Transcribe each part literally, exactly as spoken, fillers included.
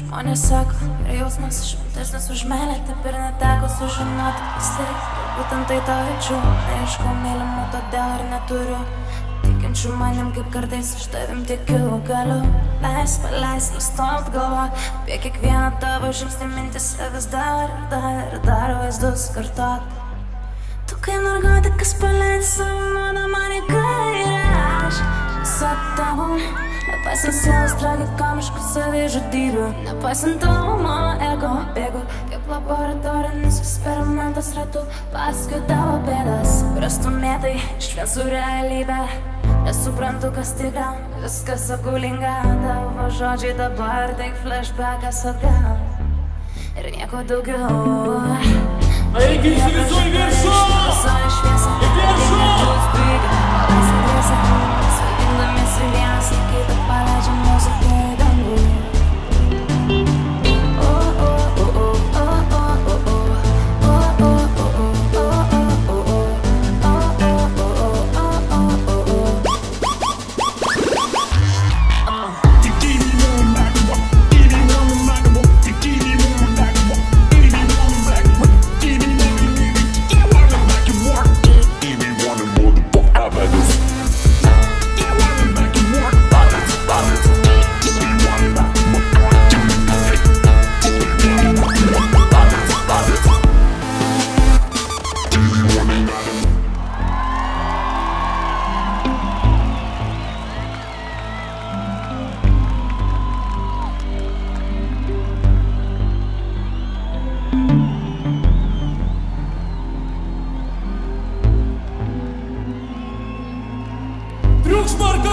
Žmonės sako, ir jausmas šventesnis už meilę, taip ir neteko sužinoti. Vis tiek, būtent tai tau jaučiu, neieškau mylimų, todėl ir neturiu tikinčių manim, kaip kartais aš tavim tikiu. Galiu leis, paleis, nustot galvot apie kiekvieną tavo žingsnį, mintise vis dar ir dar ir dar vaizdus kartot. Tu kaip narkotikas paleidi savo nuodą man į kairę, aš visą tavo. Nepaisant sielos tragikomiškų savižudybių, nepaisant tavo mano ego bėgu kaip laboratorinis eksperimentas ratu, paskui tavo bėdas, kurias tu mėtai išvien su realybė. Nesuprantu, kas tikra, viskas apgaulinga, tavo žodžiai dabar tik flashbackas atgal ir nieko daugiau. Eigi įsivaizduoj viršų! Visai šviesa, į viršų! Laisvė dviese, svaigindamiesi vienas į kitą, paleidžiam muziką į dangų. Triukšmarka!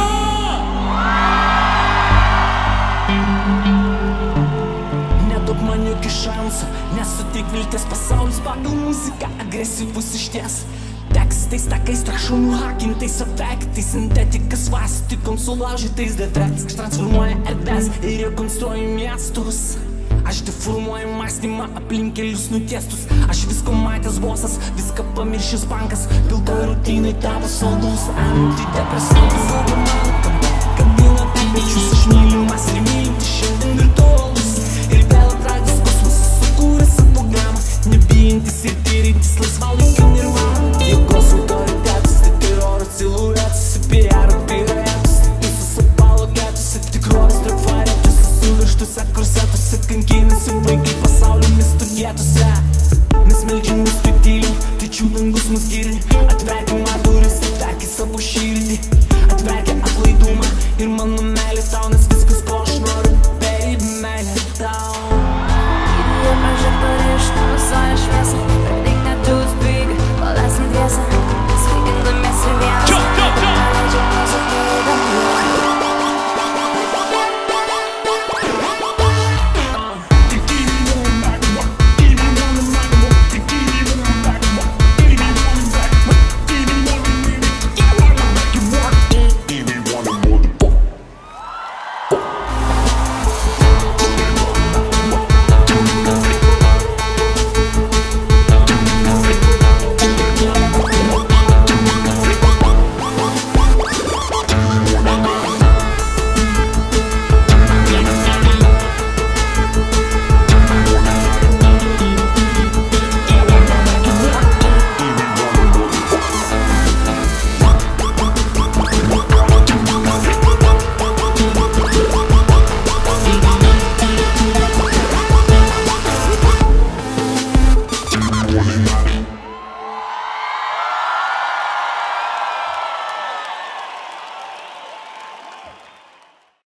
Nedaug man jokių šansų, nesutik vilties, pasaulis pagal muziką agresyvus išties. Tekstais, takais, trašūnų hakintais efektais, sintetika svastikom sulaužytais defektais. Aš transformuoju erdves ir rekonstruoju miestus. Aš deformuoju mąstymą, aplinkelius nutiestus. Aš visko matęs bosas, viską pamiršęs bankas. Pilkoj rutinai tavo saldus antidepresantas. Kabina taip pečius, aš mylimas ir mylimas.